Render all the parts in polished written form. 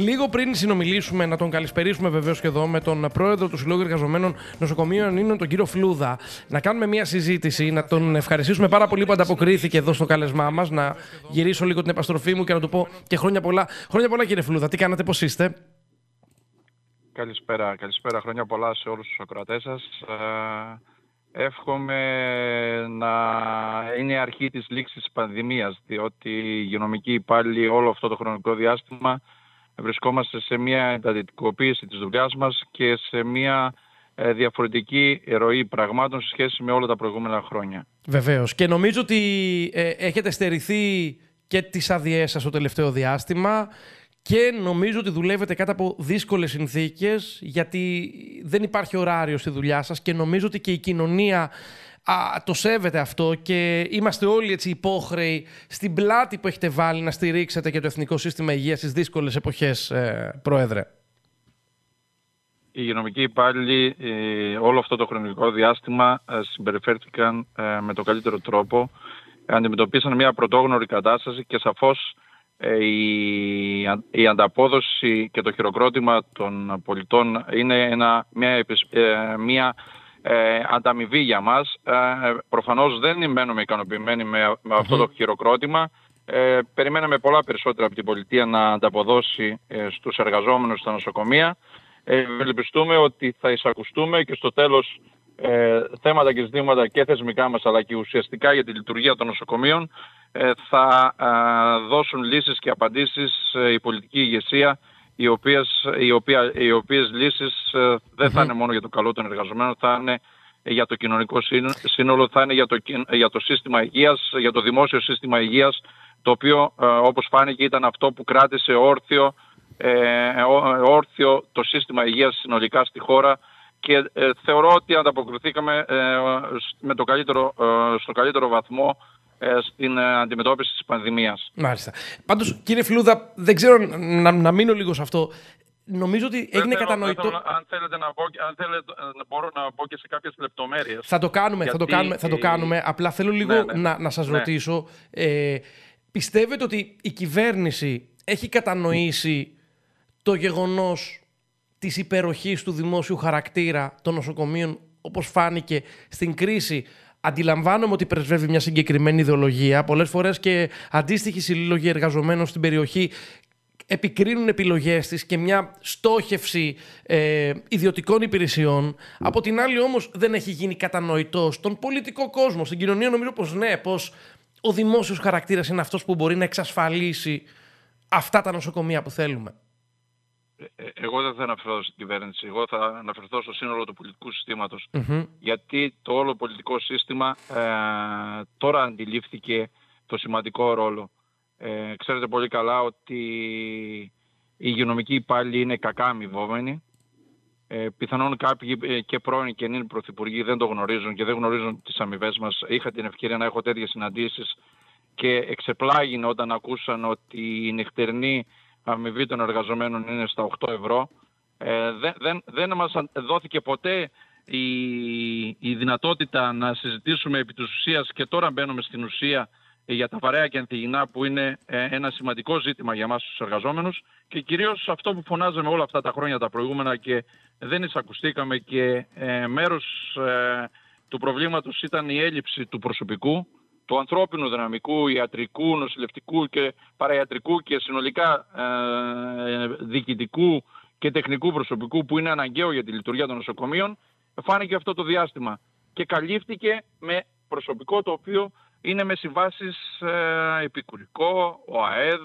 Λίγο πριν συνομιλήσουμε, να τον καλησπερίσουμε βεβαίως και εδώ με τον πρόεδρο του Συλλόγου Εργαζομένων Νοσοκομείων Ίνων, τον κύριο Φλούδα, να κάνουμε μια συζήτηση, να τον ευχαριστήσουμε πάρα πολύ που ανταποκρίθηκε εδώ στο κάλεσμά μας, να γυρίσω λίγο την επαστροφή μου και να του πω και χρόνια πολλά. Χρόνια πολλά, κύριε Φλούδα, τι κάνατε, πώς είστε? Καλησπέρα, χρόνια πολλά σε όλους τους ακροατές σας. Εύχομαι να είναι η αρχή της λήξης της πανδημίας, διότι οι υγειονομικοί υπάλληλοι όλο αυτό το χρονικό διάστημα βρισκόμαστε σε μια εντατικοποίηση της δουλειάς μας και σε μια διαφορετική ροή πραγμάτων σε σχέση με όλα τα προηγούμενα χρόνια. Βεβαίως. Και νομίζω ότι έχετε στερηθεί και τις άδειές σας το τελευταίο διάστημα και νομίζω ότι δουλεύετε κάτω από δύσκολες συνθήκες, γιατί δεν υπάρχει ωράριο στη δουλειά σας και νομίζω ότι και η κοινωνία το σέβεται αυτό και είμαστε όλοι έτσι υπόχρεοι στην πλάτη που έχετε βάλει να στηρίξετε και το Εθνικό Σύστημα Υγείας στις δύσκολες εποχές, Πρόεδρε. Οι υγειονομικοί υπάλληλοι όλο αυτό το χρονικό διάστημα συμπεριφέρθηκαν με τον καλύτερο τρόπο, αντιμετωπίσαν μια πρωτόγνωρη κατάσταση και σαφώς η ανταπόδοση και το χειροκρότημα των πολιτών είναι μια ανταμοιβή για μας. Προφανώς δεν μένουμε ικανοποιημένοι με αυτό το χειροκρότημα. Περιμέναμε πολλά περισσότερα από την πολιτεία να ανταποδώσει στους εργαζόμενους στα νοσοκομεία. Ευελπιστούμε ότι θα εισακουστούμε και στο τέλος θέματα και ζητήματα και θεσμικά μας αλλά και ουσιαστικά για τη λειτουργία των νοσοκομείων θα δώσουν λύσεις και απαντήσεις η πολιτική ηγεσία, οι οποίες λύσεις δεν θα είναι μόνο για το καλό των εργαζομένων, θα είναι για το κοινωνικό σύνολο, θα είναι για το σύστημα υγείας, για το δημόσιο σύστημα υγείας, το οποίο όπως φάνηκε ήταν αυτό που κράτησε όρθιο το σύστημα υγείας συνολικά στη χώρα και θεωρώ ότι ανταποκριθήκαμε στο καλύτερο βαθμό στην αντιμετώπιση της πανδημίας. Μάλιστα. Πάντως, κύριε Φλούδα, δεν ξέρω να μείνω λίγο σε αυτό. Νομίζω ότι έγινε κατανοητό. Αν θέλετε μπορώ να πω και σε κάποιες λεπτομέρειες. Θα το κάνουμε. Απλά θέλω λίγο να σας ρωτήσω. Πιστεύετε ότι η κυβέρνηση έχει κατανοήσει το γεγονός της υπεροχής του δημόσιου χαρακτήρα των νοσοκομείων, όπως φάνηκε στην κρίση? Αντιλαμβάνομαι ότι πρεσβεύει μια συγκεκριμένη ιδεολογία. Πολλές φορές και αντίστοιχοι σύλλογοι εργαζομένων στην περιοχή επικρίνουν επιλογές της και μια στόχευση ιδιωτικών υπηρεσιών. Από την άλλη όμως δεν έχει γίνει κατανοητό στον πολιτικό κόσμο, στην κοινωνία. Νομίζω πως ναι, πως ο δημόσιος χαρακτήρας είναι αυτός που μπορεί να εξασφαλίσει αυτά τα νοσοκομεία που θέλουμε. Εγώ δεν θα αναφερθώ στην κυβέρνηση. Εγώ θα αναφερθώ στο σύνολο του πολιτικού συστήματος. Γιατί το όλο πολιτικό σύστημα τώρα αντιλήφθηκε το σημαντικό ρόλο. Ξέρετε πολύ καλά ότι οι υγειονομικοί υπάλληλοι είναι κακά αμοιβόμενοι. Πιθανόν κάποιοι και πρώην και νυν πρωθυπουργοί δεν το γνωρίζουν και δεν γνωρίζουν τις αμοιβές μας. Είχα την ευκαιρία να έχω τέτοιες συναντήσεις και εξεπλάγινε όταν ακούσαν ότι η νυχτερινή αμοιβή των εργαζομένων είναι στα 8 ευρώ. Δεν μας δόθηκε ποτέ η δυνατότητα να συζητήσουμε επί της ουσίας και τώρα μπαίνουμε στην ουσία για τα βαρέα και ανθυγινά που είναι ένα σημαντικό ζήτημα για μας τους εργαζόμενους και κυρίως αυτό που φωνάζαμε όλα αυτά τα χρόνια τα προηγούμενα και δεν εισακουστήκαμε και μέρος του προβλήματος ήταν η έλλειψη του προσωπικού, του ανθρώπινου δυναμικού, ιατρικού, νοσηλευτικού και παραϊατρικού και συνολικά διοικητικού και τεχνικού προσωπικού που είναι αναγκαίο για τη λειτουργία των νοσοκομείων. Φάνηκε αυτό το διάστημα και καλύφθηκε με προσωπικό το οποίο είναι με συμβάσεις επικουρικό, ΟΑΕΔ,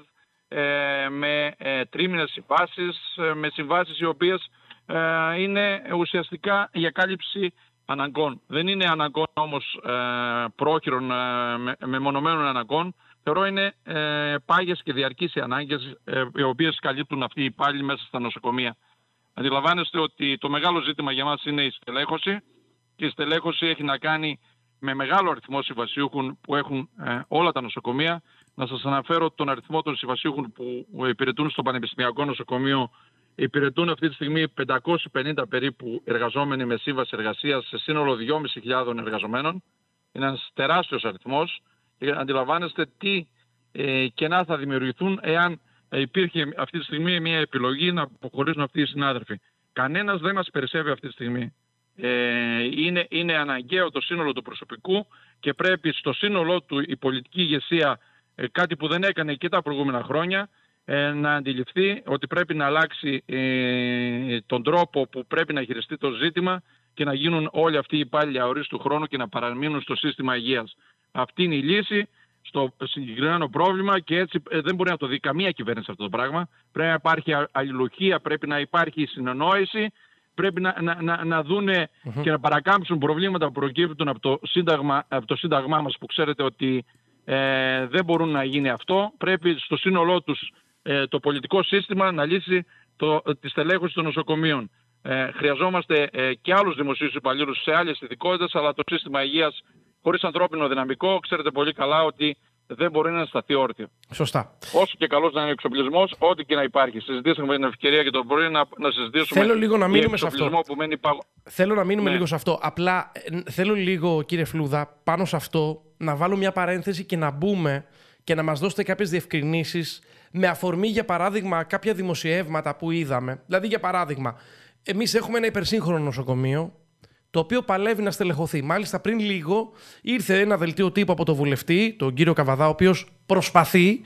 με τρίμηνες συμβάσεις, με συμβάσεις οι οποίες είναι ουσιαστικά για κάλυψη αναγκών. Δεν είναι αναγκών όμως πρόχειρων μεμονωμένων αναγκών. Θεωρώ είναι πάγιες και διαρκείς οι ανάγκες οι οποίες καλύπτουν αυτοί οι υπάλληλοι μέσα στα νοσοκομεία. Αντιλαμβάνεστε ότι το μεγάλο ζήτημα για μας είναι η στελέχωση και η στελέχωση έχει να κάνει με μεγάλο αριθμό συμβασιούχων που έχουν όλα τα νοσοκομεία. Να σας αναφέρω τον αριθμό των συμβασιούχων που υπηρετούν στο Πανεπιστημιακό Νοσοκομείο. Υπηρετούν αυτή τη στιγμή 550 περίπου εργαζόμενοι με σύμβαση εργασίας σε σύνολο 2.500 εργαζομένων. Είναι ένας τεράστιος αριθμός και αντιλαμβάνεστε τι κενά θα δημιουργηθούν εάν υπήρχε αυτή τη στιγμή μια επιλογή να αποχωρήσουν αυτοί οι συνάδελφοι. Κανένας δεν μας περισσεύει αυτή τη στιγμή. Είναι αναγκαίο το σύνολο του προσωπικού και πρέπει στο σύνολό του η πολιτική ηγεσία, κάτι που δεν έκανε και τα προηγούμενα χρόνια, να αντιληφθεί ότι πρέπει να αλλάξει τον τρόπο που πρέπει να χειριστεί το ζήτημα και να γίνουν όλοι αυτοί οι υπάλληλοι αορίστου χρόνου και να παραμείνουν στο σύστημα υγείας. Αυτή είναι η λύση στο συγκεκριμένο πρόβλημα και έτσι δεν μπορεί να το δει καμία κυβέρνηση αυτό το πράγμα. Πρέπει να υπάρχει αλληλουχία, πρέπει να υπάρχει συνεννόηση, πρέπει να δούνε και να παρακάμψουν προβλήματα που προκύπτουν από το σύνταγμά μας, που ξέρετε ότι δεν μπορούν να γίνει αυτό. Πρέπει στο σύνολό τους το πολιτικό σύστημα να λύσει τη στελέχωση των νοσοκομείων. Χρειαζόμαστε και άλλους δημοσίους υπαλλήλους σε άλλες ειδικότητες, αλλά το σύστημα υγείας χωρίς ανθρώπινο δυναμικό, ξέρετε πολύ καλά ότι δεν μπορεί να σταθεί όρθιο. Σωστά. Όσο και καλός να είναι ο εξοπλισμός, ό,τι και να υπάρχει. Συζητήσαμε την ευκαιρία και το πρωί να συζητήσουμε. Θέλω λίγο να μείνουμε σε αυτό. Που μένει θέλω να μείνουμε λίγο σε αυτό. Απλά θέλω λίγο, κύριε Φλούδα, πάνω σε αυτό να βάλω μια παρένθεση και να μπούμε και να μας δώσετε κάποιες διευκρινήσεις με αφορμή, για παράδειγμα, κάποια δημοσιεύματα που είδαμε. Δηλαδή, για παράδειγμα, εμείς έχουμε ένα υπερσύγχρονο νοσοκομείο, το οποίο παλεύει να στελεχωθεί. Μάλιστα, πριν λίγο ήρθε ένα δελτίο τύπου από τον βουλευτή, τον κύριο Καβαδά, ο οποίος προσπαθεί.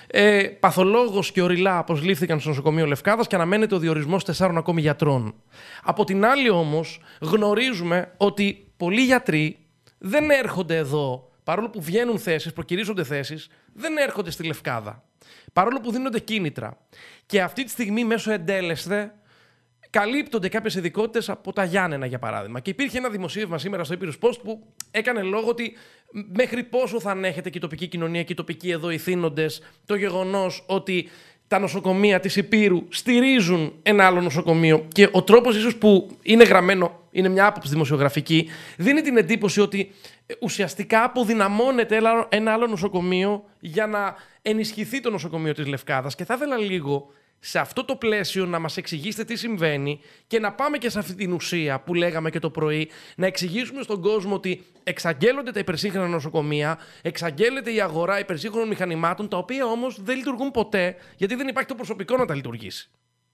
Παθολόγος και οριλά αποσλήφθηκαν στο νοσοκομείο Λευκάδας και αναμένεται ο διορισμός 4 ακόμη γιατρών. Από την άλλη, όμως, γνωρίζουμε ότι πολλοί γιατροί δεν έρχονται εδώ, παρόλο που βγαίνουν θέσεις, προκυρίζονται θέσεις, δεν έρχονται στη Λευκάδα. Παρόλο που δίνονται κίνητρα. Και αυτή τη στιγμή, μέσω εντέλεσθε, καλύπτονται κάποιες ειδικότητες από τα Γιάννενα, για παράδειγμα. Και υπήρχε ένα δημοσίευμα σήμερα στο Epirus Post που έκανε λόγο ότι μέχρι πόσο θα ανέχεται και η τοπική κοινωνία και οι τοπικοί εδώ ηθήνοντες το γεγονός ότι τα νοσοκομεία της Ηπείρου στηρίζουν ένα άλλο νοσοκομείο. Και ο τρόπος ίσως που είναι γραμμένο, είναι μια άποψη δημοσιογραφική, δίνει την εντύπωση ότι ουσιαστικά αποδυναμώνεται ένα άλλο νοσοκομείο για να ενισχυθεί το νοσοκομείο της Λευκάδας. Και θα ήθελα λίγο σε αυτό το πλαίσιο να μας εξηγήσετε τι συμβαίνει και να πάμε και σε αυτή την ουσία που λέγαμε και το πρωί, να εξηγήσουμε στον κόσμο ότι εξαγγέλλονται τα υπερσύγχρονα νοσοκομεία, εξαγγέλλεται η αγορά υπερσύγχρονων μηχανημάτων, τα οποία όμως δεν λειτουργούν ποτέ, γιατί δεν υπάρχει το προσωπικό να τα λειτουργήσει.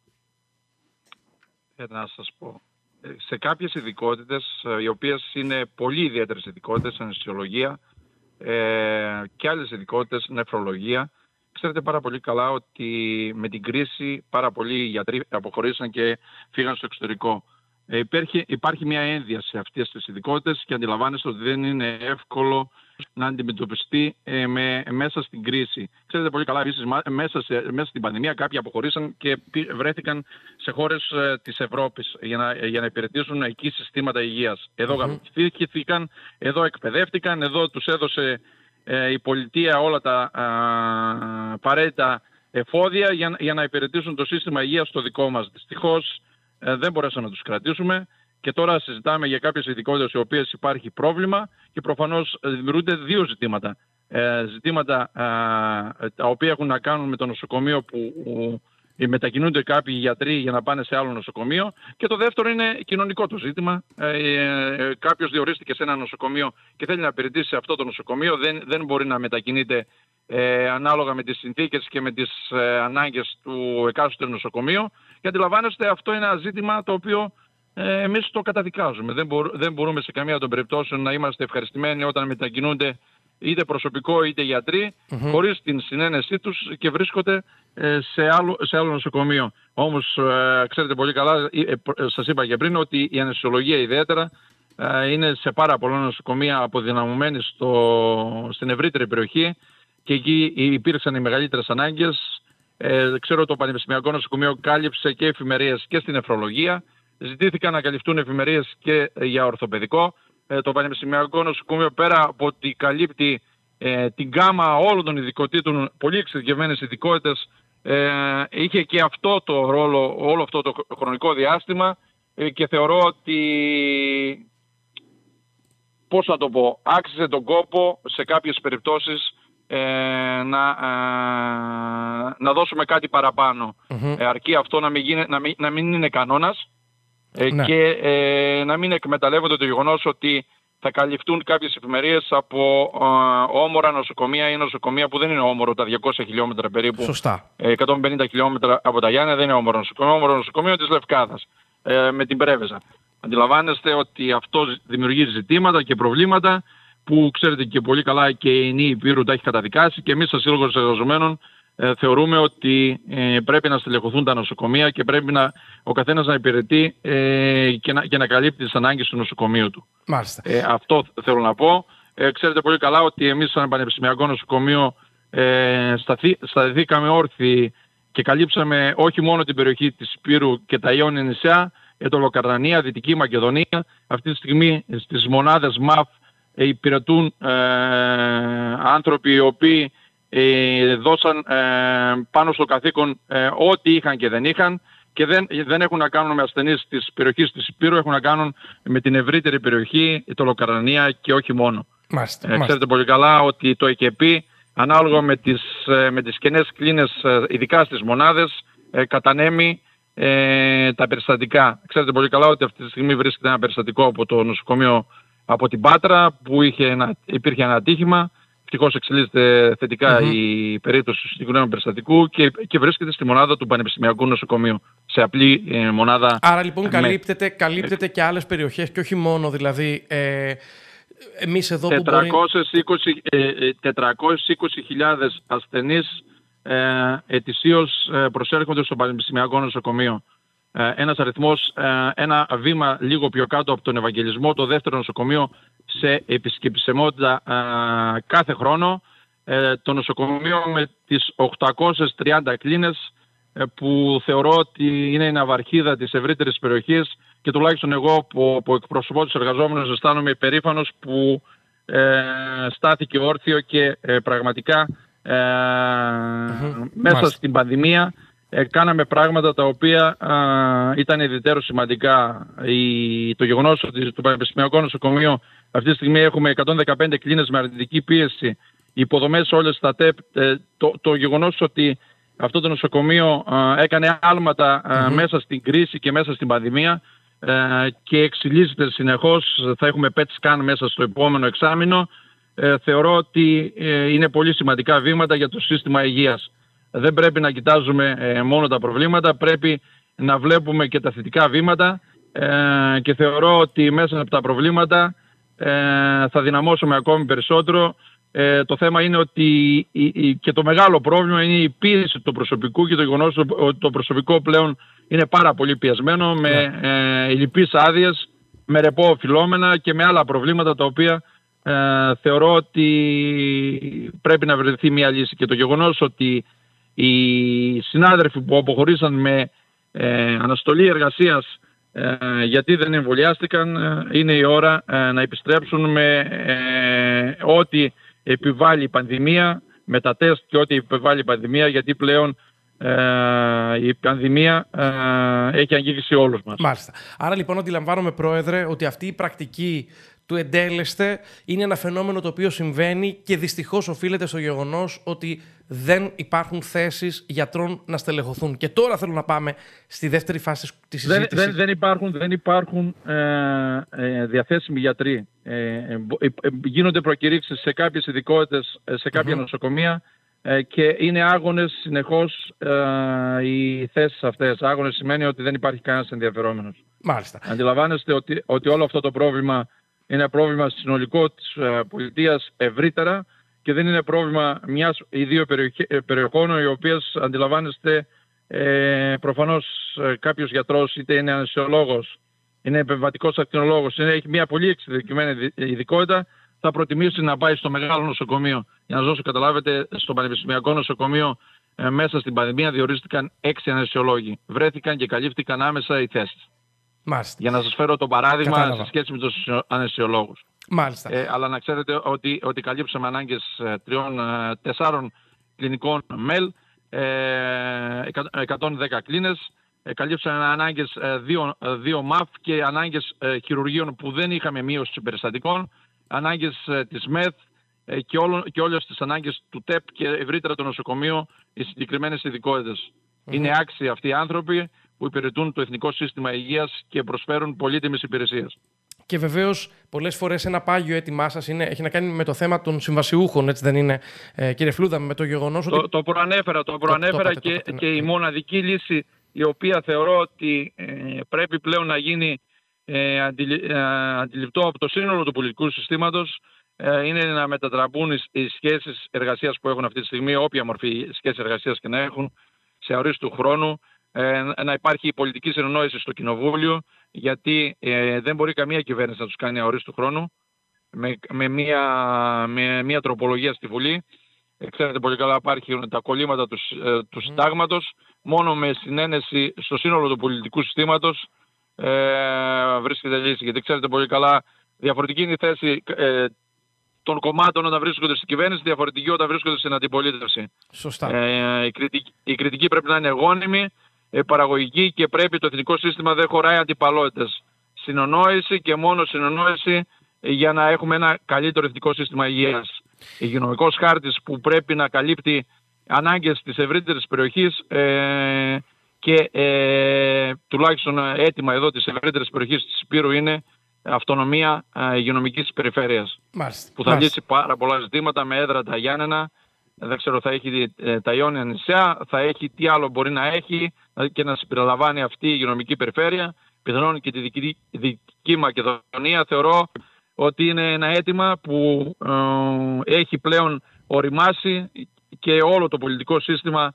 Να σας πω. Σε κάποιες ειδικότητες, οι οποίες είναι πολύ ιδιαίτερες ειδικότητες, αναισθησιολογία και άλλες ειδικότητες, νεφρολογία, ξέρετε πάρα πολύ καλά ότι με την κρίση πάρα πολλοί γιατροί αποχωρήσαν και φύγαν στο εξωτερικό. Υπάρχει μια ένδυα σε αυτές τις ειδικότητες και αντιλαμβάνεστε ότι δεν είναι εύκολο να αντιμετωπιστεί μέσα στην κρίση. Ξέρετε πολύ καλά, επίσης, μέσα στην πανδημία κάποιοι αποχωρήσαν και βρέθηκαν σε χώρες της Ευρώπης για να υπηρετήσουν εκεί συστήματα υγείας. Εδώ γαμηθήθηκαν, εδώ εκπαιδεύτηκαν, εδώ τους έδωσε η πολιτεία όλα τα απαραίτητα εφόδια για να υπηρετήσουν το σύστημα υγείας στο δικό μας. Δυστυχώς δεν μπορέσαμε να τους κρατήσουμε και τώρα συζητάμε για κάποιες ειδικότητες οι οποίες υπάρχει πρόβλημα και προφανώς δημιουργούνται δύο ζητήματα. Ζητήματα τα οποία έχουν να κάνουν με το νοσοκομείο που μετακινούνται κάποιοι γιατροί για να πάνε σε άλλο νοσοκομείο, και το δεύτερο είναι κοινωνικό το ζήτημα. Κάποιος διορίστηκε σε ένα νοσοκομείο και θέλει να υπηρετήσει σε αυτό το νοσοκομείο, δεν μπορεί να μετακινείται ανάλογα με τις συνθήκες και με τις ανάγκες του εκάστοτε νοσοκομείου. Και αντιλαμβάνεστε, αυτό είναι ένα ζήτημα το οποίο εμείς το καταδικάζουμε. Δεν μπορούμε σε καμία των περιπτώσεων να είμαστε ευχαριστημένοι όταν μετακινούνται είτε προσωπικό είτε γιατροί χωρίς την συνένεσή τους και βρίσκονται σε άλλο νοσοκομείο. Όμως ξέρετε πολύ καλά, σας είπα και πριν, ότι η αναισθησιολογία ιδιαίτερα είναι σε πάρα πολλά νοσοκομεία αποδυναμωμένη στην ευρύτερη περιοχή και εκεί υπήρξαν οι μεγαλύτερες ανάγκες. Ξέρω το Πανεπιστημιακό Νοσοκομείο κάλυψε και εφημερίες και στην νεφρολογία. Ζητήθηκαν να καλυφθούν εφημερίες και για ορθοπαιδικό. Το Πανεπιστημιακό Νοσοκομείο, πέρα από ότι καλύπτει την γκάμα όλων των ειδικοτήτων, πολύ εξειδικευμένες ειδικότητες, είχε και αυτό το ρόλο όλο αυτό το χρονικό διάστημα και θεωρώ ότι, πώς θα το πω, άξιζε τον κόπο σε κάποιες περιπτώσεις να δώσουμε κάτι παραπάνω. Αρκεί αυτό να μην είναι κανόνας. Ναι. Και να μην εκμεταλλεύονται το γεγονός ότι θα καλυφθούν κάποιες εφημερίες από όμορα νοσοκομεία ή νοσοκομεία που δεν είναι όμορο τα 200 χιλιόμετρα περίπου. Σωστά. 150 χιλιόμετρα από τα Γιάννενα δεν είναι όμορο νοσοκομείο. Όμορο νοσοκομείο της Λευκάδας με την Πρέβεζα. Αντιλαμβάνεστε ότι αυτό δημιουργεί ζητήματα και προβλήματα που ξέρετε και πολύ καλά και η ΕΝΗ Υπήρου τα έχει καταδικάσει και εμείς σαν Σύλλογος Εργαζομένων θεωρούμε ότι πρέπει να στελεχωθούν τα νοσοκομεία και πρέπει ο καθένας να υπηρετεί και να καλύπτει τις ανάγκες του νοσοκομείου του. Μάλιστα. Αυτό θέλω να πω. Ξέρετε πολύ καλά ότι εμείς σαν Πανεπιστημιακό Νοσοκομείο σταθήκαμε όρθιοι και καλύψαμε όχι μόνο την περιοχή της Υπήρου και τα Ιόνια νησιά, Ετωλοκαρνανία, Δυτική Μακεδονία. Αυτή τη στιγμή στις μονάδες ΜΑΦ υπηρετούν άνθρωποι οι οποίοι δώσαν πάνω στο καθήκον ό,τι είχαν και δεν είχαν και δεν έχουν να κάνουν με ασθενείς της περιοχής της Υπήρου, έχουν να κάνουν με την ευρύτερη περιοχή, η Ετωλοκαρνανία και όχι μόνο. Ξέρετε πολύ καλά ότι το ΕΚΕΠΗ ανάλογα με τις κενές κλίνες, ειδικά στις μονάδες, κατανέμει τα περιστατικά. Ξέρετε πολύ καλά ότι αυτή τη στιγμή βρίσκεται ένα περιστατικό από το νοσοκομείο από την Πάτρα που υπήρχε ένα ατύχημα. Ευτυχώς εξελίσσεται θετικά η περίπτωση του συγκεκριμένου περιστατικού και βρίσκεται στη μονάδα του Πανεπιστημιακού Νοσοκομείου. Σε απλή μονάδα. Άρα λοιπόν καλύπτεται και άλλες περιοχές και όχι μόνο δηλαδή εμείς εδώ που 420.000 ασθενείς ετησίως προσέρχονται στο Πανεπιστημιακό Νοσοκομείο. Ένας αριθμός, ένα βήμα λίγο πιο κάτω από τον Ευαγγελισμό, το δεύτερο νοσοκομείο σε επισκεψιμότητα κάθε χρόνο. Το νοσοκομείο με τις 830 κλίνες που θεωρώ ότι είναι η ναυαρχίδα της ευρύτερης περιοχής και τουλάχιστον εγώ που εκπροσωπώ τους εργαζόμενους αισθάνομαι υπερήφανος που στάθηκε όρθιο και πραγματικά μέσα στην πανδημία κάναμε πράγματα τα οποία ήταν ιδιαίτερα σημαντικά. Το γεγονός ότι στο Πανεπιστημιακό Νοσοκομείο αυτή τη στιγμή έχουμε 115 κλίνες με αρνητική πίεση, οι υποδομές όλες στα ΤΕΠ, το γεγονός ότι αυτό το νοσοκομείο έκανε άλματα μέσα στην κρίση και μέσα στην πανδημία και εξελίσσεται συνεχώς, θα έχουμε PET scan μέσα στο επόμενο εξάμηνο, θεωρώ ότι είναι πολύ σημαντικά βήματα για το σύστημα υγείας. Δεν πρέπει να κοιτάζουμε μόνο τα προβλήματα, πρέπει να βλέπουμε και τα θετικά βήματα και θεωρώ ότι μέσα από τα προβλήματα θα δυναμώσουμε ακόμη περισσότερο. Το θέμα είναι ότι και το μεγάλο πρόβλημα είναι η πίεση του προσωπικού και το γεγονός ότι το προσωπικό πλέον είναι πάρα πολύ πιεσμένο με λυπείς άδειες, με ρεπό οφειλόμενα και με άλλα προβλήματα τα οποία θεωρώ ότι πρέπει να βρεθεί μια λύση. Και το γεγονός ότι οι συνάδελφοι που αποχωρήσαν με αναστολή εργασίας γιατί δεν εμβολιάστηκαν, είναι η ώρα να επιστρέψουν με ό,τι επιβάλλει η πανδημία, με τα τεστ και ό,τι επιβάλλει η πανδημία, γιατί πλέον η πανδημία έχει αγγίξει όλους μας. Μάλιστα. Άρα λοιπόν αντιλαμβάνομαι, Πρόεδρε, ότι αυτή η πρακτική του εντέλεστε είναι ένα φαινόμενο το οποίο συμβαίνει και δυστυχώς οφείλεται στο γεγονός ότι δεν υπάρχουν θέσεις γιατρών να στελεχωθούν. Και τώρα θέλω να πάμε στη δεύτερη φάση της συζήτησης. Δεν υπάρχουν διαθέσιμοι γιατροί. Γίνονται προκηρύξεις σε κάποιες ειδικότητες, σε κάποια νοσοκομεία και είναι άγονες συνεχώς οι θέσεις αυτές. Άγονες σημαίνει ότι δεν υπάρχει κανένας ενδιαφερόμενος. Μάλιστα. Αντιλαμβάνεστε ότι όλο αυτό το πρόβλημα είναι ένα πρόβλημα συνολικό της πολιτείας ευρύτερα και δεν είναι πρόβλημα μιας ή δύο περιοχών, οι οποίες αντιλαμβάνεστε προφανώς κάποιος γιατρός, είτε είναι αναισθησιολόγος, είναι επεμβατικός ακτινολόγος, έχει μια πολύ εξειδικευμένη ειδικότητα, θα προτιμήσει να πάει στο μεγάλο νοσοκομείο. Για να σας δώσω καταλάβετε, στο Πανεπιστημιακό Νοσοκομείο μέσα στην πανδημία διορίστηκαν 6 αναισθησιολόγοι. Βρέθηκαν και καλύφθηκαν άμεσα οι θέσεις. Μάλιστα. Για να σας φέρω το παράδειγμα σε σχέση με τους αναισθησιολόγους. Μάλιστα. Αλλά να ξέρετε ότι καλύψαμε ανάγκες 4 κλινικών ΜΕΛ, 110 κλίνες, καλύψαμε ανάγκες 2 ΜΑΦ και ανάγκες χειρουργείων που δεν είχαμε μείωση περιστατικών, ανάγκες της ΜΕΘ και όλες τις ανάγκες του ΤΕΠ και ευρύτερα το νοσοκομείο, οι συγκεκριμένες ειδικότητες. Είναι άξιοι αυτοί οι άνθρωποι που υπηρετούν το Εθνικό Σύστημα Υγείας και προσφέρουν πολύτιμες υπηρεσίες. Και βεβαίως πολλές φορές ένα πάγιο αίτημά σας έχει να κάνει με το θέμα των συμβασιούχων, έτσι δεν είναι, κύριε Φλούδα, με το γεγονός ότι... Το προανέφερα και η μοναδική λύση η οποία θεωρώ ότι πρέπει πλέον να γίνει αντιληπτό από το σύνολο του πολιτικού συστήματος είναι να μετατραπούν οι σχέσεις εργασίας που έχουν αυτή τη στιγμή, όποια μορφή σχέσεις εργασίας και να έχουν, σε αορίστου χρόνου, να υπάρχει πολιτική συνεννόηση στο Κοινοβούλιο, γιατί δεν μπορεί καμία κυβέρνηση να τους κάνει αορίστου χρόνου με μια τροπολογία στη Βουλή. Ξέρετε πολύ καλά, υπάρχουν τα κολλήματα του συντάγματος. Μόνο με συνένεση στο σύνολο του πολιτικού συστήματος βρίσκεται λύση. Γιατί ξέρετε πολύ καλά, διαφορετική είναι η θέση των κομμάτων όταν βρίσκονται στην κυβέρνηση, διαφορετική όταν βρίσκονται στην αντιπολίτευση. Σωστά. Η κριτική πρέπει να είναι γόνιμη, παραγωγική και πρέπει το εθνικό σύστημα δεν χωράει αντιπαλότητες. Συνεννόηση και μόνο συνεννόηση για να έχουμε ένα καλύτερο εθνικό σύστημα υγείας. Υγειονομικός χάρτης που πρέπει να καλύπτει ανάγκες της ευρύτερης περιοχής και τουλάχιστον αίτημα εδώ της ευρύτερης περιοχής της Υπήρου είναι αυτονομία υγειονομικής περιφέρειας. Μάλιστα. Που θα λύσει πάρα πολλά ζητήματα με έδρα τα Γιάννενα. Δεν ξέρω, θα έχει τα Ιόνια νησιά, θα έχει τι άλλο μπορεί να έχει και να συμπεριλαμβάνει αυτή η υγειονομική περιφέρεια. Πιθανόν και τη δυτική Μακεδονία. Θεωρώ ότι είναι ένα αίτημα που έχει πλέον οριμάσει και όλο το πολιτικό σύστημα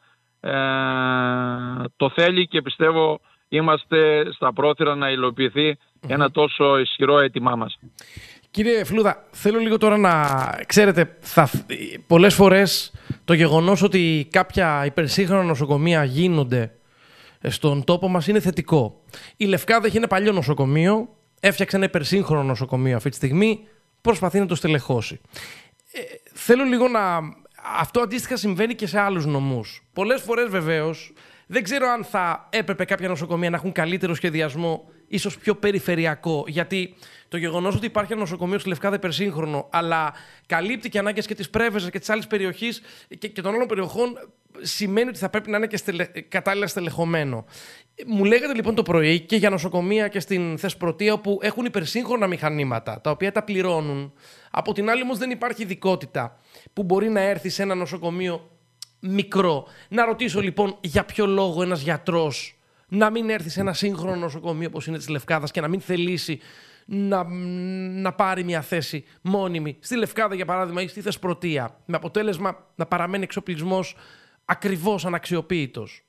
το θέλει και πιστεύω είμαστε στα πρόθυρα να υλοποιηθεί ένα τόσο ισχυρό αίτημά μας. Κύριε Φλούδα, θέλω λίγο τώρα να ξέρετε, πολλές φορές το γεγονός ότι κάποια υπερσύγχρονα νοσοκομεία γίνονται στον τόπο μας είναι θετικό. Η Λευκάδα έχει ένα παλιό νοσοκομείο, έφτιαξε ένα υπερσύγχρονο νοσοκομείο αυτή τη στιγμή, προσπαθεί να το στελεχώσει. Θέλω λίγο να... Αυτό αντίστοιχα συμβαίνει και σε άλλους νομούς. Πολλές φορές βεβαίως δεν ξέρω αν θα έπρεπε κάποια νοσοκομεία να έχουν καλύτερο σχεδιασμό, ίσως πιο περιφερειακό, γιατί το γεγονός ότι υπάρχει ένα νοσοκομείο στη Λευκάδα υπερσύγχρονο, αλλά καλύπτει και ανάγκες και της Πρέβεζας και της άλλης περιοχής και των άλλων περιοχών, σημαίνει ότι θα πρέπει να είναι και κατάλληλα στελεχωμένο. Μου λέγατε λοιπόν το πρωί και για νοσοκομεία και στην Θεσπρωτεία όπου έχουν υπερσύγχρονα μηχανήματα, τα οποία τα πληρώνουν. Από την άλλη όμως δεν υπάρχει ειδικότητα που μπορεί να έρθει σε ένα νοσοκομείο μικρό. Να ρωτήσω λοιπόν για ποιο λόγο ένας γιατρός να μην έρθει σε ένα σύγχρονο νοσοκομείο όπως είναι της Λευκάδας και να μην θελήσει να πάρει μια θέση μόνιμη στη Λευκάδα για παράδειγμα ή στη Θεσπρωτεία, με αποτέλεσμα να παραμένει εξοπλισμός ακριβώς αναξιοποίητος.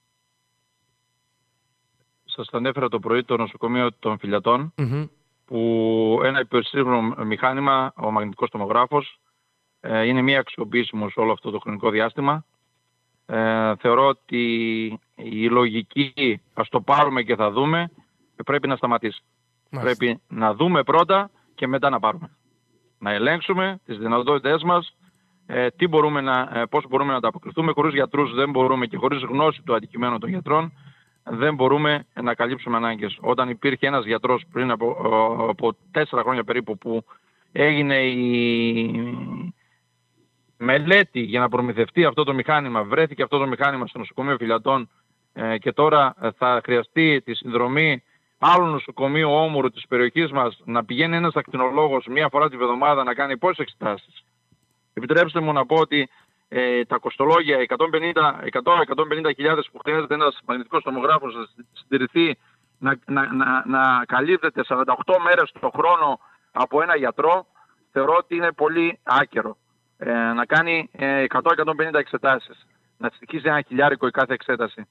Σας τα ανέφερα το πρωί το νοσοκομείο των Φιλιατών, που ένα υπερσύγχρονο μηχάνημα, ο μαγνητικός τομογράφος, είναι μία αξιοποιήσιμος όλο αυτό το χρονικό διάστημα. Θεωρώ ότι η λογική, ας το πάρουμε και θα δούμε, πρέπει να σταματήσει. Μάλιστα. Πρέπει να δούμε πρώτα και μετά να πάρουμε. Να ελέγξουμε τις δυνατότητές μας, πώς μπορούμε να τα αποκριθούμε. Χωρίς γιατρούς δεν μπορούμε και χωρίς γνώση του αντικειμένου των γιατρών δεν μπορούμε να καλύψουμε ανάγκες. Όταν υπήρχε ένας γιατρός πριν από 4 χρόνια περίπου που έγινε η μελέτη για να προμηθευτεί αυτό το μηχάνημα, βρέθηκε αυτό το μηχάνημα στο νοσοκομείο Φιλιατών και τώρα θα χρειαστεί τη συνδρομή άλλου νοσοκομείου όμορου της περιοχής μας να πηγαίνει ένας ακτινολόγος μία φορά τη βδομάδα να κάνει πόσες εξετάσεις. Επιτρέψτε μου να πω ότι τα κοστολόγια 100-150 που χρειάζεται ένας μαγνητικός τομογράφος να συντηρηθεί, να καλύπτεται 48 μέρες το χρόνο από ένα γιατρό, θεωρώ ότι είναι πολύ άκερο. Να κάνει 100-150 εξετάσεις, να στοιχίζει $1.000 η κάθε εξέταση.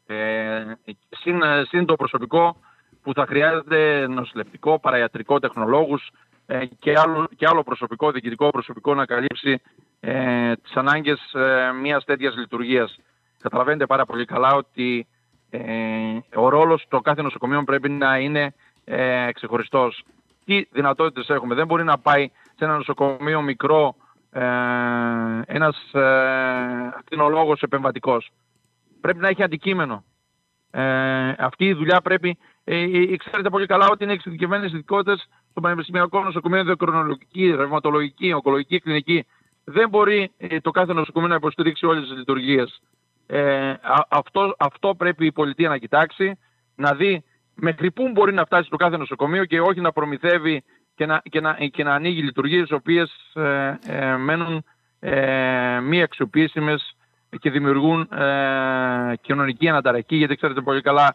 Συν το προσωπικό που θα χρειάζεται νοσηλευτικό, παραϊατρικό, τεχνολόγους και άλλο προσωπικό, διοικητικό προσωπικό να καλύψει τις ανάγκες μιας τέτοιας λειτουργίας. Καταλαβαίνετε πάρα πολύ καλά ότι ο ρόλος των κάθε νοσοκομείων πρέπει να είναι ξεχωριστός. Τι δυνατότητες έχουμε? Δεν μπορεί να πάει σε ένα νοσοκομείο μικρό ένας ακτινολόγος επεμβατικός. Πρέπει να έχει αντικείμενο. Αυτή η δουλειά πρέπει... ξέρετε πολύ καλά ότι είναι εξειδικευμένες ειδικότητες στο Πανεπιστημιακό Νοσοκομείο, ενδοκρινολογική, ρευματολογική, ογκολογική, κλινική. Δεν μπορεί το κάθε νοσοκομείο να υποστηρίξει όλες τις λειτουργίες. Αυτό πρέπει η πολιτεία να κοιτάξει, να δει μέχρι πού μπορεί να φτάσει το κάθε νοσοκομείο και όχι να προμηθεύει και να ανοίγει λειτουργίες οι οποίες μένουν μη αξιοποιήσιμες και δημιουργούν κοινωνική αναταραχή, γιατί ξέρετε πολύ καλά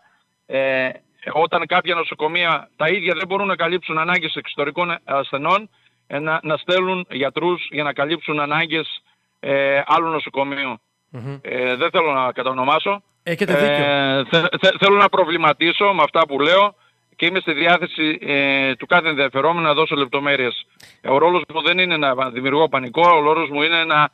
όταν κάποια νοσοκομεία τα ίδια δεν μπορούν να καλύψουν ανάγκες εξωτερικών ασθενών, να στέλνουν γιατρούς για να καλύψουν ανάγκες άλλου νοσοκομείου. Δεν θέλω να κατανομάσω. Έχετε δίκιο. Θέλω να προβληματίσω με αυτά που λέω και είμαι στη διάθεση του κάθε ενδιαφερόμενου να δώσω λεπτομέρειες. Ο ρόλος μου δεν είναι να δημιουργώ πανικό, ο ρόλος μου είναι να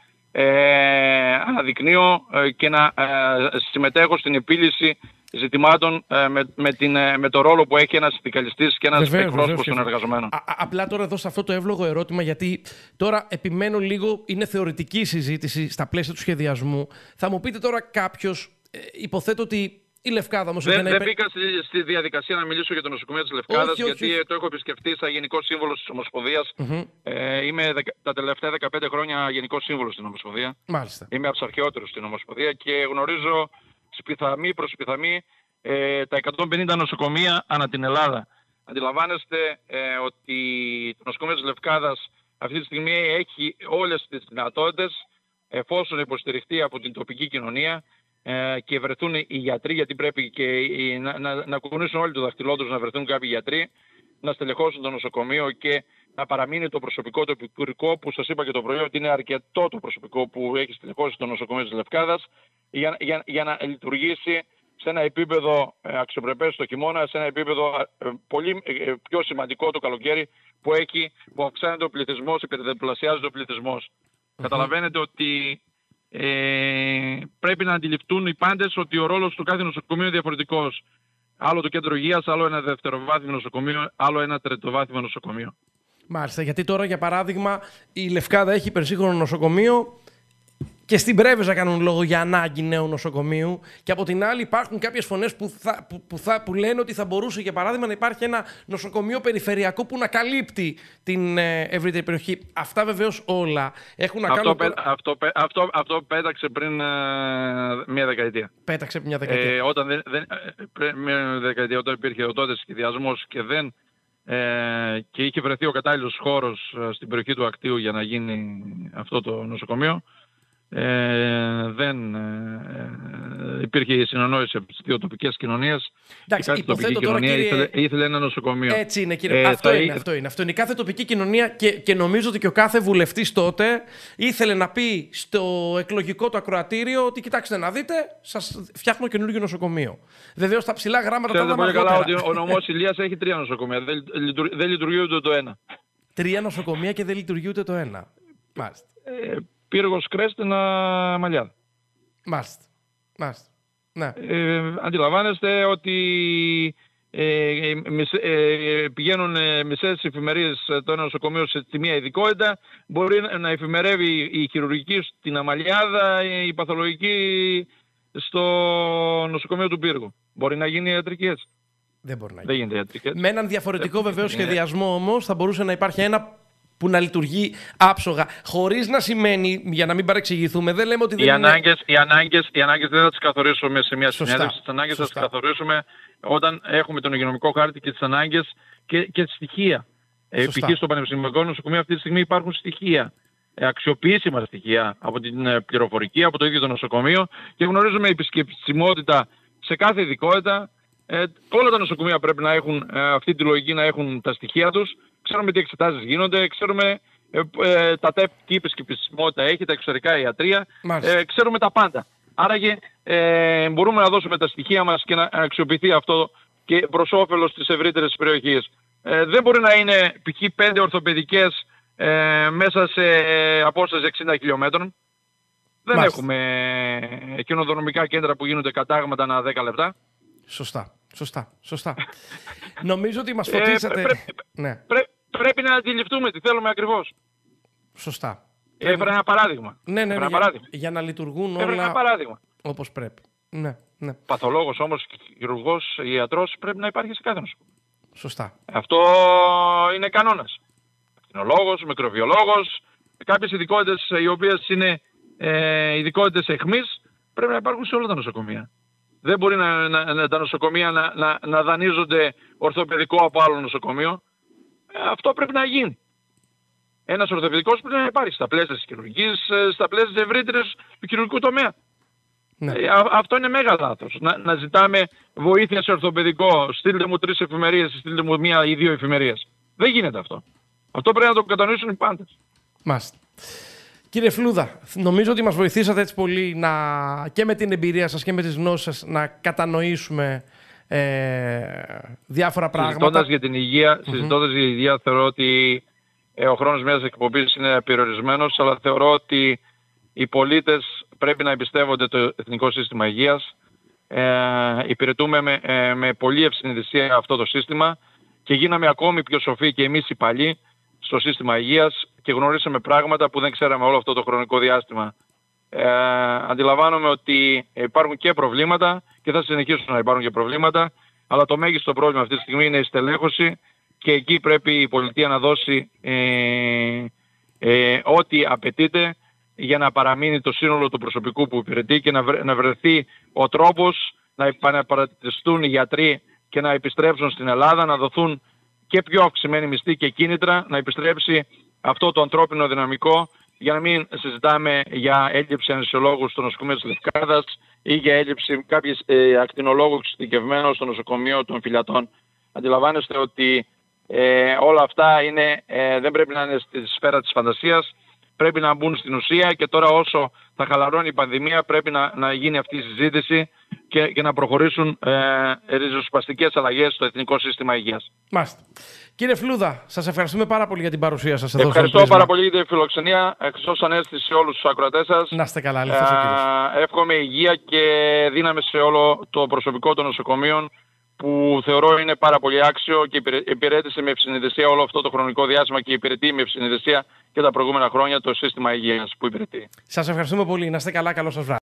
αναδεικνύω και να συμμετέχω στην επίλυση ζητημάτων με το ρόλο που έχει ένας συνδικαλιστής και ένας εκπρόσωπος των εργαζομένων. Απλά τώρα εδώ σε αυτό το εύλογο ερώτημα, γιατί τώρα επιμένω λίγο, είναι θεωρητική συζήτηση στα πλαίσια του σχεδιασμού. Θα μου πείτε τώρα κάποιος, υποθέτω ότι η Λευκάδα όμως... Δεν μπήκα στη διαδικασία να μιλήσω για το νοσοκομείο της Λευκάδας, γιατί το έχω επισκεφτεί σαν Γενικός Σύμβολος της Ομοσπονδίας. Είμαι τα τελευταία 15 χρόνια Γενικός Σύμβολος στην Ομοσπονδία. Μάλιστα. Είμαι από τους αρχαιότερους στην Ομοσπονδία και γνωρίζω πιθαμή προς πιθαμή τα 150 νοσοκομεία ανά την Ελλάδα. Αντιλαμβάνεστε ότι το νοσοκομείο της Λευκάδας αυτή τη στιγμή έχει όλες τις δυνατότητες, εφόσον υποστηριχτεί από την τοπική κοινωνία και βρεθούν οι γιατροί, γιατί πρέπει και να κουνήσουν όλοι το δαχτυλό τους να βρεθούν κάποιοι γιατροί, να στελεχώσουν το νοσοκομείο και να παραμείνει το προσωπικό το επικουρικό, που σας είπα και το πρωί ότι είναι αρκετό το προσωπικό που έχει στελεχώσει το νοσοκομείο της Λευκάδας, για να λειτουργήσει σε ένα επίπεδο αξιοπρεπές το χειμώνα, σε ένα επίπεδο πολύ πιο σημαντικό το καλοκαίρι που αυξάνεται ο πληθυσμός, υπερδιπλασιάζεται ο πληθυσμός. Καταλαβαίνετε ότι πρέπει να αντιληφθούν οι πάντες ότι ο ρόλος του κάθε νοσοκομείου είναι διαφορετικός. Άλλο το κέντρο υγείας, άλλο ένα δευτεροβάθμιο νοσοκομείο, άλλο ένα τριτοβάθμιο νοσοκομείο. Μάλιστα, γιατί τώρα για παράδειγμα η Λευκάδα έχει υπερσύγχρονο νοσοκομείο και στην Πρέβεζα κάνουν λόγο για ανάγκη νέου νοσοκομείου, και από την άλλη υπάρχουν κάποιες φωνές που λένε ότι θα μπορούσε για παράδειγμα να υπάρχει ένα νοσοκομείο περιφερειακό που να καλύπτει την ευρύτερη περιοχή. Αυτά βεβαίως όλα έχουν να κάνουν... Αυτό πέταξε πριν μια δεκαετία. Πέταξε μια δεκαετία. Όταν υπήρχε ο τότε σχεδιασμός και είχε βρεθεί ο κατάλληλος χώρος στην περιοχή του Ακτείου για να γίνει αυτό το νοσοκομείο, δεν υπήρχε η συνεννόηση από τις δύο τοπικές κοινωνίες. Εντάξει, η τοπική κοινωνία ήθελε ένα νοσοκομείο. Έτσι είναι, κύριε. Αυτό είναι. Η κάθε τοπική κοινωνία και νομίζω ότι και ο κάθε βουλευτής τότε ήθελε να πει στο εκλογικό του ακροατήριο ότι κοιτάξτε να δείτε, σας φτιάχνω καινούργιο νοσοκομείο. Βεβαίως τα ψηλά γράμματα τα δάμε αργότερα. Ξέρετε πολύ καλά ότι ο νομός Ηλίας έχει 3 νοσοκομεία. Δεν λειτουργεί ούτε το ένα. 3 νοσοκομεία και δεν λειτουργεί ούτε το ένα. Μάλιστα. Πύργος, Κρέστινα, Μαλιάδα. Μάλιστα. Ναι. Αντιλαμβάνεστε ότι πηγαίνουν μισές εφημερίες το ένα νοσοκομείο στη μία ειδικότητα, μπορεί να εφημερεύει η χειρουργική στην Αμαλιάδα, η παθολογική στο νοσοκομείο του Πύργου. Μπορεί να γίνει ιατρική έτσι. Δεν μπορεί να γίνει. Με έναν διαφορετικό βεβαίως σχεδιασμό όμως θα μπορούσε να υπάρχει ένα που να λειτουργεί άψογα, χωρίς να σημαίνει, για να μην παρεξηγηθούμε, δεν λέμε ότι δεν οι ανάγκες δεν θα τις καθορίσουμε σε μια συνέντευξη. Τις ανάγκες θα τις καθορίσουμε όταν έχουμε τον υγειονομικό χάρτη και τις ανάγκες και στοιχεία. Π.χ. στο Πανεπιστημιακό Νοσοκομείο αυτή τη στιγμή υπάρχουν στοιχεία, αξιοποιήσιμα στοιχεία από την πληροφορική, από το ίδιο το νοσοκομείο, και γνωρίζουμε επισκεψιμότητα σε κάθε ειδικότητα. Όλα τα νοσοκομεία πρέπει να έχουν αυτή τη λογική, να έχουν τα στοιχεία τους. Ξέρουμε τι εξετάσεις γίνονται, ξέρουμε τα ΤΕΠ τι επισκεψιμότητα έχει, τα εξωτερικά ιατρία, ξέρουμε τα πάντα. Άραγε μπορούμε να δώσουμε τα στοιχεία μας και να αξιοποιηθεί αυτό και προς όφελος της ευρύτερης περιοχής. Δεν μπορεί να είναι π.χ. 5 ορθοπαιδικές μέσα σε απόσταση 60 χιλιόμετρων. Δεν έχουμε κοινοδρομικά κέντρα που γίνονται κατάγματα ανά 10 λεπτά. Σωστά. Νομίζω ότι μας φωτίσατε. Πρέπει να αντιληφθούμε τι θέλουμε ακριβώς. Σωστά. Έφερα ένα παράδειγμα. Ναι, για να λειτουργούν όλα όπως πρέπει. Ναι. Παθολόγος όμως, χειρουργός, ιατρός πρέπει να υπάρχει σε κάθε νοσοκομείο. Σωστά. Αυτό είναι κανόνας. Ακτινολόγος, μικροβιολόγος, κάποιες ειδικότητες οι οποίες είναι ειδικότητες αιχμής πρέπει να υπάρχουν σε όλα τα νοσοκομεία. Δεν μπορεί τα νοσοκομεία να δανείζονται ορθοπαιδικό από άλλο νοσοκομείο. Αυτό πρέπει να γίνει. Ένας ορθοπαιδικός πρέπει να υπάρχει στα πλαίσια της χειρουργικής, στα πλαίσια της ευρύτερης του χειρουργικού τομέα. Ναι. Αυτό είναι μέγα λάθος. Να ζητάμε βοήθεια σε ορθοπαιδικό. Στείλτε μου 3 εφημερίες, στείλτε μου 1 ή 2 εφημερίες. Δεν γίνεται αυτό. Αυτό πρέπει να το κατανοήσουν οι πάντες. Μάλιστα. Κύριε Φλούδα, νομίζω ότι μας βοηθήσατε έτσι πολύ και με την εμπειρία σας και με τις γνώσεις σας να κατανοήσουμε διάφορα πράγματα. Συζητώντας για την υγεία, θεωρώ ότι ο χρόνος μιας εκπομπής είναι περιορισμένος, αλλά θεωρώ ότι οι πολίτες πρέπει να εμπιστεύονται το Εθνικό Σύστημα Υγείας. Υπηρετούμε με πολλή ευσυνειδησία αυτό το σύστημα και γίναμε ακόμη πιο σοφοί και εμείς οι παλιοί στο σύστημα υγείας και γνωρίσαμε πράγματα που δεν ξέραμε όλο αυτό το χρονικό διάστημα. Αντιλαμβάνομαι ότι υπάρχουν και προβλήματα και θα συνεχίσουν να υπάρχουν και προβλήματα, αλλά το μέγιστο πρόβλημα αυτή τη στιγμή είναι η στελέχωση και εκεί πρέπει η πολιτεία να δώσει ό,τι απαιτείται για να παραμείνει το σύνολο του προσωπικού που υπηρετεί και να βρεθεί ο τρόπος να επαναπαρατηθούν οι γιατροί και να επιστρέψουν στην Ελλάδα, να δοθούν και πιο αυξημένοι μισθοί και κίνητρα, να επιστρέψει αυτό το ανθρώπινο δυναμικό, για να μην συζητάμε για έλλειψη αναισθησιολόγου στο νοσοκομείο της Λευκάδας ή για έλλειψη κάποιες ακτινολόγου εξειδικευμένων στο νοσοκομείο των Φυλιατών. Αντιλαμβάνεστε ότι όλα αυτά δεν πρέπει να είναι στη σφαίρα της φαντασίας, πρέπει να μπουν στην ουσία και τώρα όσο θα χαλαρώνει η πανδημία πρέπει να γίνει αυτή η συζήτηση και να προχωρήσουν ριζοσπαστικές αλλαγές στο Εθνικό Σύστημα Υγείας. Μάλιστα. Κύριε Φλούδα, σας ευχαριστούμε πάρα πολύ για την παρουσία σας εδώ. Ευχαριστώ πάρα πολύ για την φιλοξενία. Χριστός Ανέστη σε όλους τους ακροατές σας. Να είστε καλά, αληθώς ο κύριος. Εύχομαι υγεία και δύναμη σε όλο το προσωπικό των νοσοκομείων που θεωρώ είναι πάρα πολύ άξιο και υπηρέτησε με ευσυνειδησία όλο αυτό το χρονικό διάστημα και υπηρετεί με ευσυνειδησία και τα προηγούμενα χρόνια το σύστημα υγείας που υπηρετεί. Σας ευχαριστούμε πολύ. Να είστε καλά. Καλό σας βράδυ.